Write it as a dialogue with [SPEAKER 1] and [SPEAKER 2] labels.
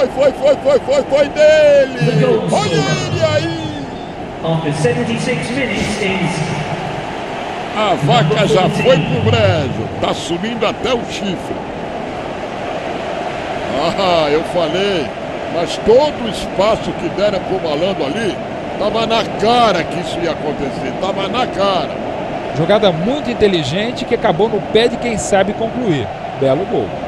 [SPEAKER 1] Foi dele! Olha ele aí!
[SPEAKER 2] After 76 minutes is
[SPEAKER 1] A vaca já foi pro brejo, tá subindo até o chifre. Ah, eu falei, mas todo o espaço que deram pro malandro ali, tava na cara que isso ia acontecer, tava na cara.
[SPEAKER 3] Jogada muito inteligente que acabou no pé de quem sabe concluir. Belo gol.